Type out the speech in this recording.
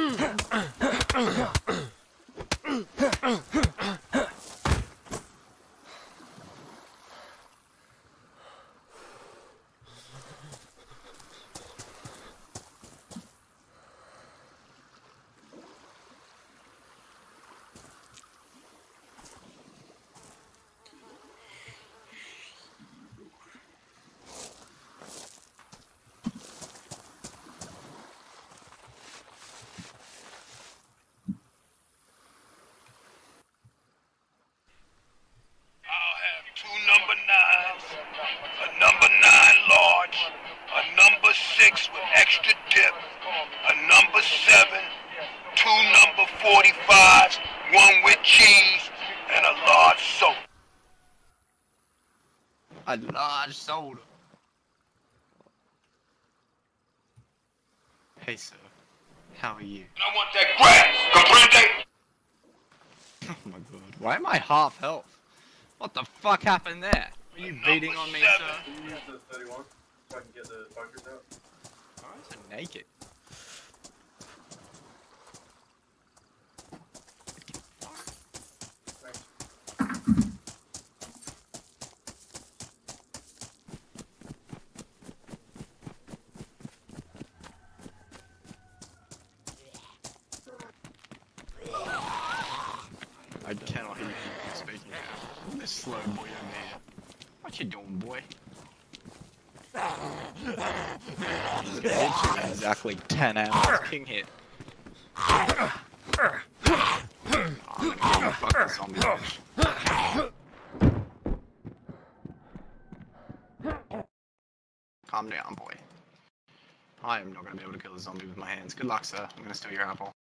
Two number nines, a number 9 large, a number 6 with extra dip, a number 7, two number 45s, one with cheese, and a large soda. A large soda. Hey sir, how are you? And I want that grass, comprende? Oh my god, why am I half health? What the fuck happened there? Are you beating on me, sir? Can you use the 31 so I can get the bunkers out? Why is it naked? I cannot hear you speaking now. This slow boy over here. What you doing, boy? Literally exactly 10 hours. King hit. Oh, I'm gonna fuck the zombie bitch. Calm down, boy. I am not gonna be able to kill the zombie with my hands. Good luck, sir. I'm gonna steal your apple.